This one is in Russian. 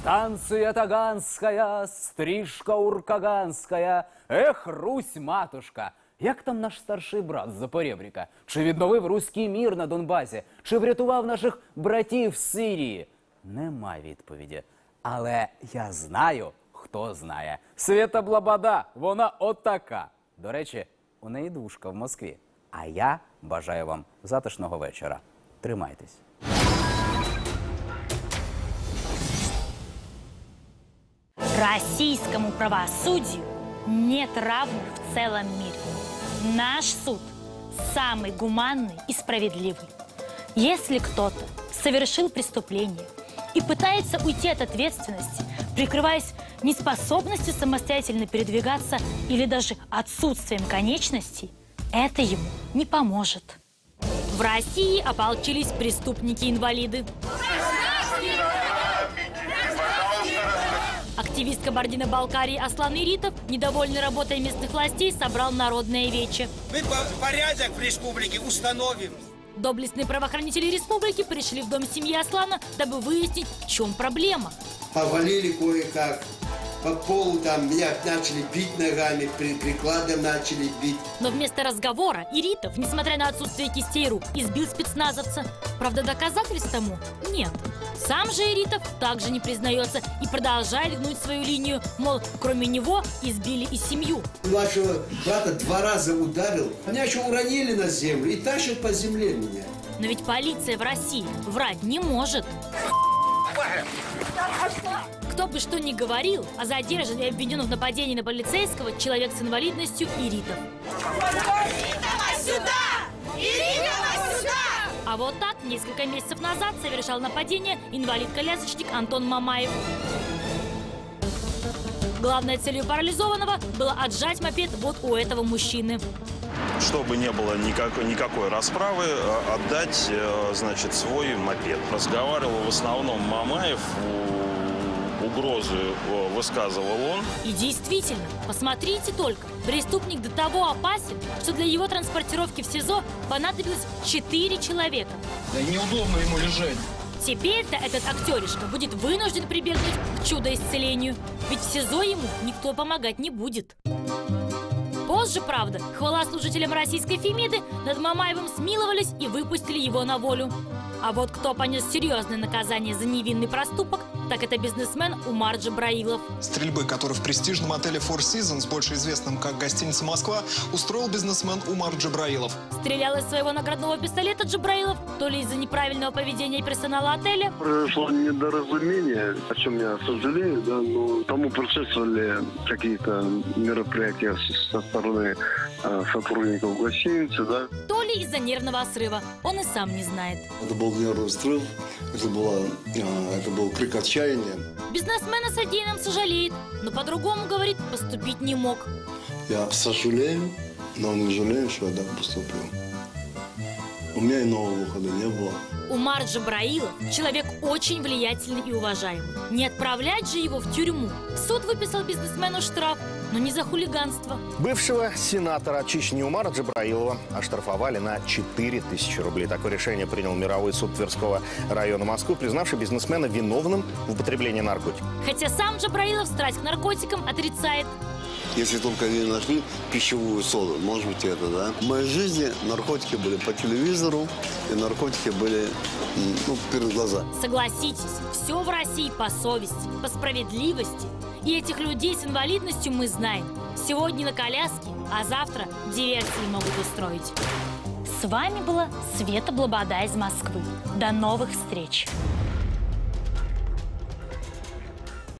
Станция Таганская, стрижка уркаганская. Ех, Русь, матушка! Як там наш старший брат з Запорєбріка? Чи відновив руський мір на Донбасі? Чи врятував наших братів з Сирії? Нема відповіді. Але я знаю, хто знає. Свєта Блабада, вона отака. До речі, у неї душка в Москві. А я бажаю вам затишного вечора. Тримайтесь. Российскому правосудию нет равных в целом мире. Наш суд самый гуманный и справедливый. Если кто-то совершил преступление и пытается уйти от ответственности, прикрываясь неспособностью самостоятельно передвигаться или даже отсутствием конечностей, это ему не поможет. В России ополчились преступники-инвалиды. Активист Кабардино-Балкарии Аслан Иритов, недовольный работой местных властей, собрал народное вече. Мы порядок в республике установим. Доблестные правоохранители республики пришли в дом семьи Аслана, дабы выяснить, в чем проблема. Повалили кое-как. По полу там меня начали бить ногами, прикладом начали бить. Но вместо разговора Иритов, несмотря на отсутствие кистей рук, избил спецназовца. Правда, доказательств тому нет. Сам же Иритов также не признается и продолжает гнуть свою линию. Мол, кроме него избили и семью. Вашего брата 2 раза ударил. Меня еще уронили на землю и тащат по земле меня. Но ведь полиция в России врать не может. Кто бы что ни говорил, а задержан и обвинен в нападении на полицейского человек с инвалидностью Иритов. Иритова сюда! Иритова сюда! А вот так несколько месяцев назад совершал нападение инвалид-колясочник Антон Мамаев. Главной целью парализованного было отжать мопед вот у этого мужчины. Чтобы не было никакой расправы, отдать, значит, свой мопед. Разговаривал в основном Мамаев, угрозы высказывал он. И действительно, посмотрите только, преступник до того опасен, что для его транспортировки в СИЗО понадобилось 4 человека. Да неудобно ему лежать. Теперь-то этот актеришка будет вынужден прибегнуть к чудо-исцелению, ведь в СИЗО ему никто помогать не будет. Позже, правда, хвала служителям российской Фемиды, над Мамаевым смиловались и выпустили его на волю. А вот кто понес серьезное наказание за невинный проступок, так это бизнесмен Умар Джабраилов. Стрельбы, который в престижном отеле Four Seasons, больше известном как гостиница «Москва», устроил бизнесмен Умар Джабраилов. Стрелял из своего наградного пистолета Джабраилов, то ли из-за неправильного поведения персонала отеля. Произошло недоразумение, о чем я сожалею, да, но тому предшествовали какие-то мероприятия со стороны сотрудников гостиницы, да. То ли из-за нервного срыва, он и сам не знает. Это был нервный срыв, это был крик отчаяния. Бизнесмен о содеянном сожалеет, но по-другому, говорит, поступить не мог. Я сожалею, но не жалею, что я так поступил. У меня иного выхода не было. Умар Джабраилов – человек очень влиятельный и уважаемый. Не отправлять же его в тюрьму. Суд выписал бизнесмену штраф, но не за хулиганство. Бывшего сенатора Чечни Умара Джабраилова оштрафовали на 4000 рублей. Такое решение принял мировой суд Тверского района Москвы, признавший бизнесмена виновным в употреблении наркотиков. Хотя сам Джабраилов страсть к наркотикам отрицает. Если только не нашли пищевую соду, может быть это, да? В моей жизни наркотики были по телевизору, и наркотики были, перед глазами. Согласитесь, все в России по совести, по справедливости. И этих людей с инвалидностью мы знаем. Сегодня на коляске, а завтра диверсии могут устроить. С вами была Света Блабада из Москвы. До новых встреч!